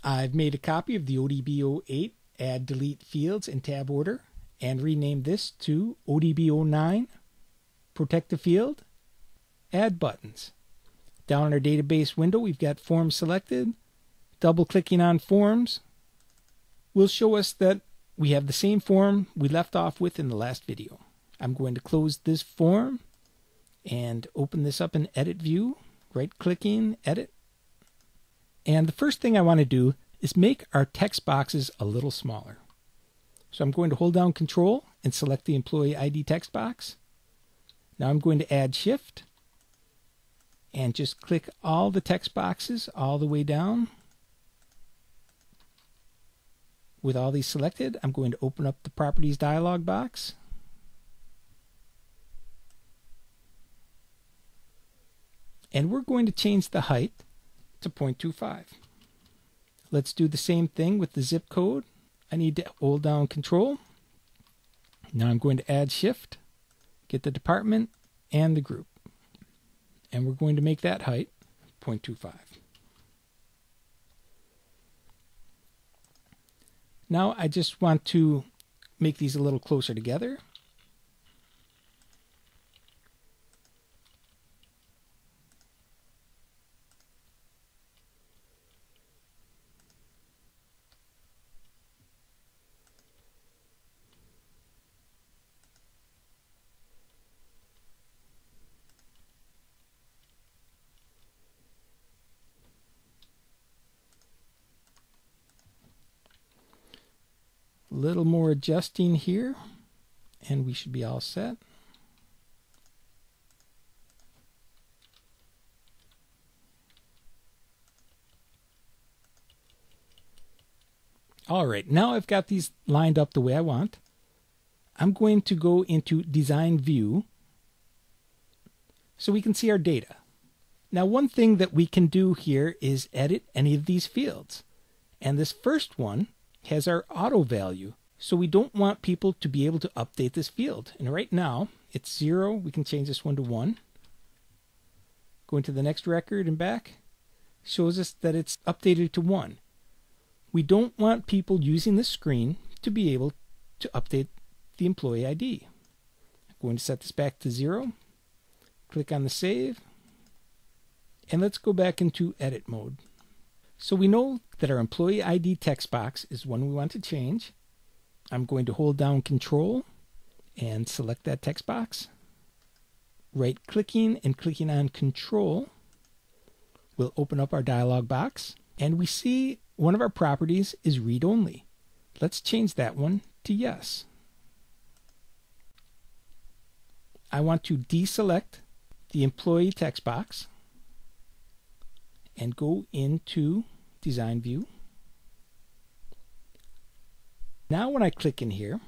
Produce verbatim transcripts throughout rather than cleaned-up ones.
I've made a copy of the O D B zero eight Add Delete Fields in tab order and renamed this to O D B zero nine Protect the Field, Add Buttons. Down in our database window, we've got Forms selected. Double-clicking on Forms will show us that we have the same form we left off with in the last video. I'm going to close this form and open this up in Edit View, right-clicking, Edit. And the first thing I want to do is make our text boxes a little smaller. So I'm going to hold down Control and select the Employee I D text box. Now I'm going to add Shift and just click all the text boxes all the way down. With all these selected, I'm going to open up the Properties dialog box. And we're going to change the height to zero point two five. Let's do the same thing with the zip code. I need to hold down Control. Now I'm going to add Shift, get the department and the group. And we're going to make that height zero point two five. Now I just want to make these a little closer together. Little more adjusting here and we should be all set. All right, now I've got these lined up the way I want. I'm going to go into Design View so we can see our data. Now, one thing that we can do here is edit any of these fields. And this first one has our auto value. So we don't want people to be able to update this field. And right now it's zero. We can change this one to one. Going to the next record and back shows us that it's updated to one. We don't want people using this screen to be able to update the employee I D. I'm going to set this back to zero. Click on the save. And let's go back into edit mode. So we know that our employee I D text box is one we want to change. I'm going to hold down Control and select that text box. Right-clicking and clicking on Control will open up our dialog box. And we see one of our properties is read-only. Let's change that one to yes. I want to deselect the employee text box and go into Design View. Now when I click in here,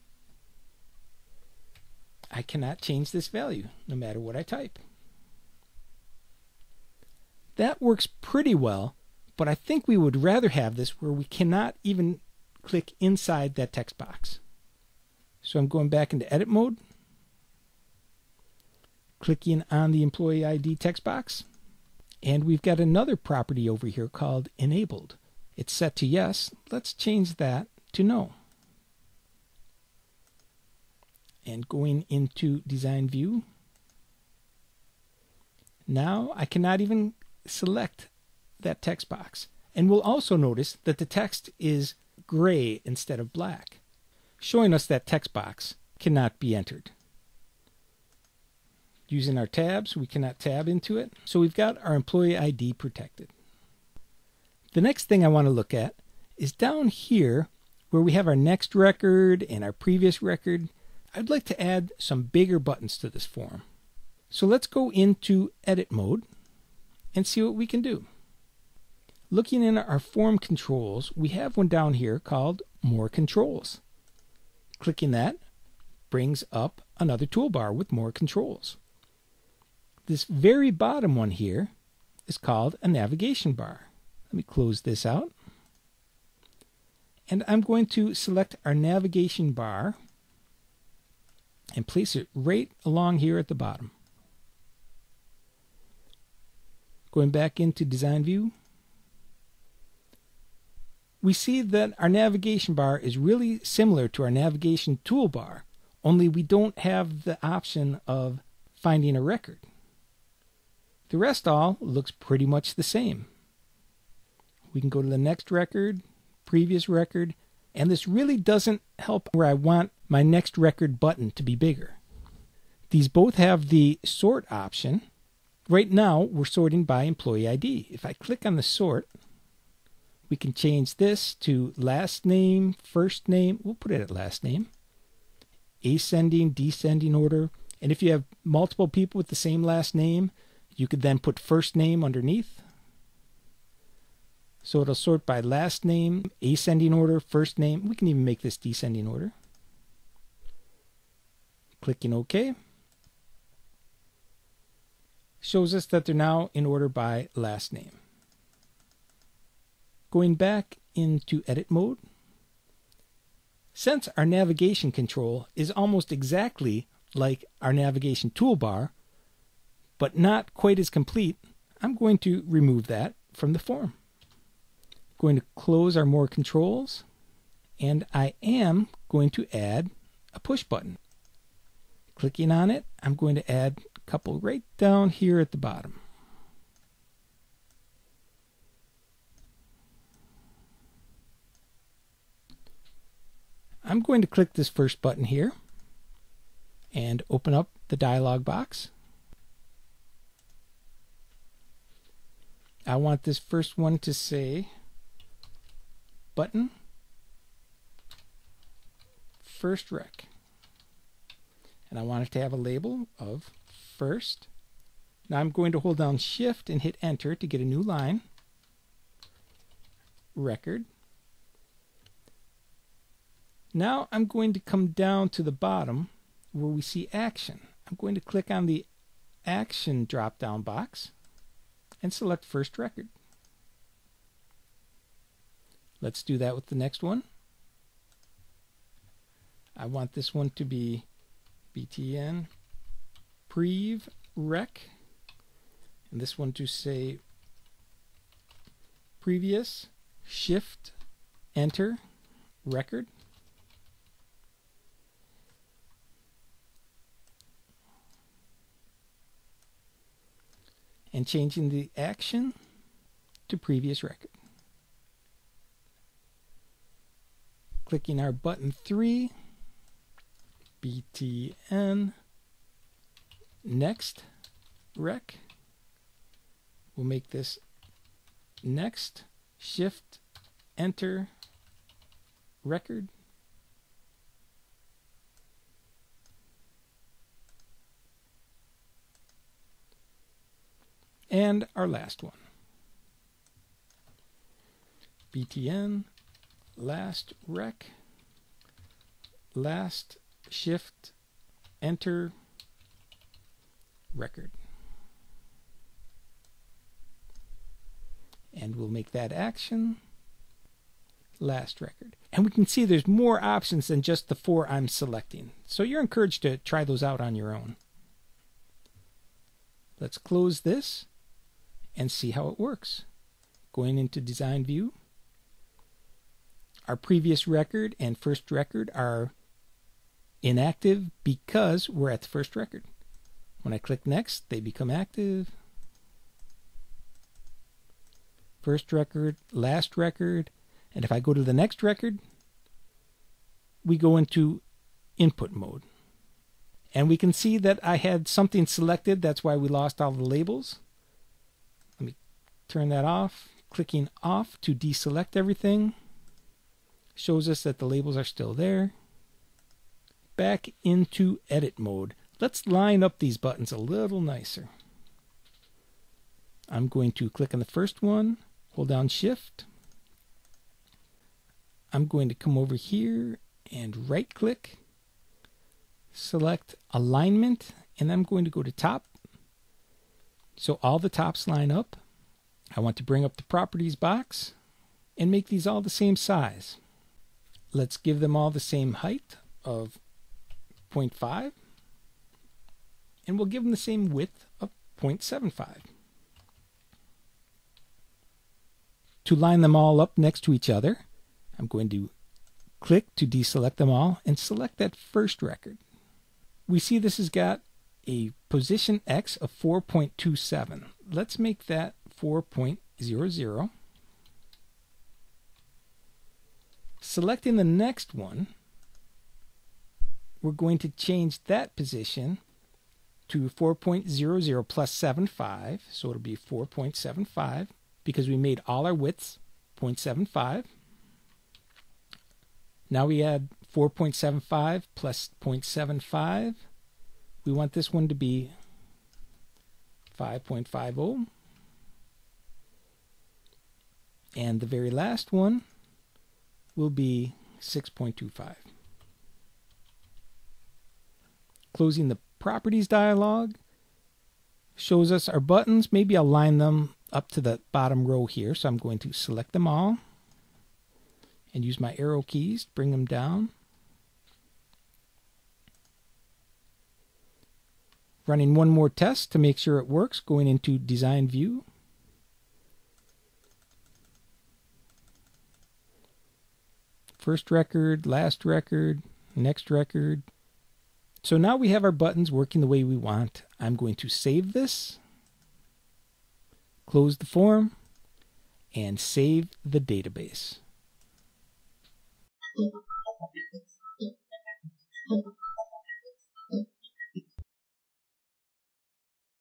I cannot change this value no matter what I type. That works pretty well, but I think we would rather have this where we cannot even click inside that text box. So I'm going back into edit mode, clicking on the employee I D text box. And we've got another property over here called enabled. It's set to yes. Let's change that to no. And going into Design View. Now I cannot even select that text box. And we'll also notice that the text is gray instead of black, showing us that text box cannot be entered. Using our tabs, we cannot tab into it. So we've got our employee I D protected. The next thing I want to look at is down here where we have our next record and our previous record. I'd like to add some bigger buttons to this form. So let's go into edit mode and see what we can do. Looking in our form controls, we have one down here called More Controls. Clicking that brings up another toolbar with more controls. This very bottom one here is called a navigation bar. Let me close this out. And I'm going to select our navigation bar and place it right along here at the bottom. Going back into Design View, we see that our navigation bar is really similar to our navigation toolbar, only we don't have the option of finding a record. The rest all looks pretty much the same. We can go to the next record, previous record, and this really doesn't help where I want my next record button to be bigger. These both have the sort option. Right now we're sorting by employee I D. If I click on the sort, we can change this to last name, first name. We'll put it at last name. Ascending, descending order. And if you have multiple people with the same last name, you could then put first name underneath. So it'll sort by last name, ascending order, first name. We can even make this descending order. Clicking OK. Shows us that they're now in order by last name. Going back into edit mode. Since our navigation control is almost exactly like our navigation toolbar, but not quite as complete, I'm going to remove that from the form. Going to close our more controls, and I am going to add a push button. Clicking on it, I'm going to add a couple right down here at the bottom. I'm going to click this first button here and open up the dialog box. I want this first one to say button first rec, and I want it to have a label of first. Now I'm going to hold down shift and hit enter to get a new line. Record. Now I'm going to come down to the bottom where we see action. I'm going to click on the action drop down box and select first record. Let's do that with the next one. I want this one to be B T N prev rec, and this one to say previous shift enter record. And changing the action to previous record. Clicking our button three, B T N next rec. We'll make this next shift enter record. And our last one, B T N last rec, last shift enter record. And we'll make that action last record. And we can see there's more options than just the four I'm selecting. So you're encouraged to try those out on your own. Let's close this and see how it works. Going into design view, our previous record and first record are inactive because we're at the first record. When I click next, they become active. First record, last record, and if I go to the next record, we go into input mode. And we can see that I had something selected, that's why we lost all the labels. Let me turn that off. Clicking off to deselect everything shows us that the labels are still there. Back into edit mode. Let's line up these buttons a little nicer. I'm going to click on the first one, hold down shift. I'm going to come over here and right click, select alignment, and I'm going to go to top. So all the tops line up. I want to bring up the properties box and make these all the same size. Let's give them all the same height of zero point five, and we'll give them the same width of zero point seven five. To line them all up next to each other, I'm going to click to deselect them all and select that first record. We see this has got a position X of four point two seven. Let's make that four point zero zero. Selecting the next one, we're going to change that position to four point zero zero plus seven five, so it'll be four point seven five because we made all our widths zero point seven five. Now we add four point seven five plus zero point seven five. We want this one to be five point five zero. And the very last one will be six point two five. Closing the Properties dialog shows us our buttons. Maybe I'll line them up to the bottom row here. So I'm going to select them all and use my arrow keys to bring them down. Running one more test to make sure it works, going into Design View. First record, last record, next record. So now we have our buttons working the way we want. I'm going to save this, close the form, and save the database.